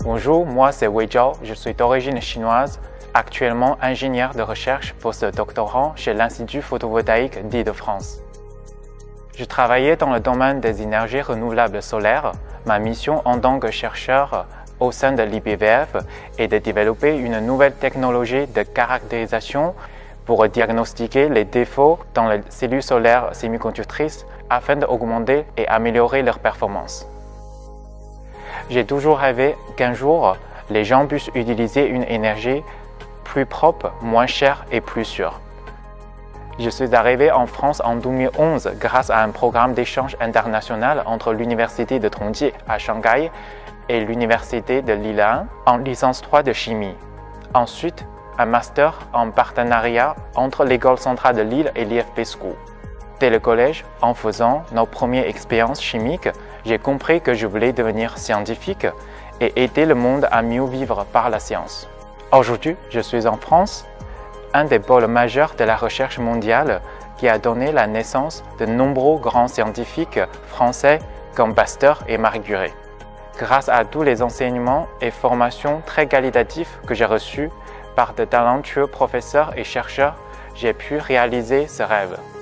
Bonjour, moi c'est Wei Zhao, je suis d'origine chinoise, actuellement ingénieur de recherche post-doctorant chez l'Institut photovoltaïque d'Île-de-France. Je travaillais dans le domaine des énergies renouvelables solaires. Ma mission en tant que chercheur au sein de l'IPVF est de développer une nouvelle technologie de caractérisation pour diagnostiquer les défauts dans les cellules solaires semi-conductrices afin d'augmenter et améliorer leur performance. J'ai toujours rêvé qu'un jour, les gens puissent utiliser une énergie plus propre, moins chère et plus sûre. Je suis arrivé en France en 2011 grâce à un programme d'échange international entre l'Université de Tongji à Shanghai et l'Université de Lille en licence 3 de chimie. Ensuite, un master en partenariat entre l'École centrale de Lille et l'IFP School. Dès le collège, en faisant nos premières expériences chimiques, j'ai compris que je voulais devenir scientifique et aider le monde à mieux vivre par la science. Aujourd'hui, je suis en France, un des pôles majeurs de la recherche mondiale qui a donné la naissance de nombreux grands scientifiques français comme Pasteur et Marie Curie. Grâce à tous les enseignements et formations très qualitatifs que j'ai reçus par de talentueux professeurs et chercheurs, j'ai pu réaliser ce rêve.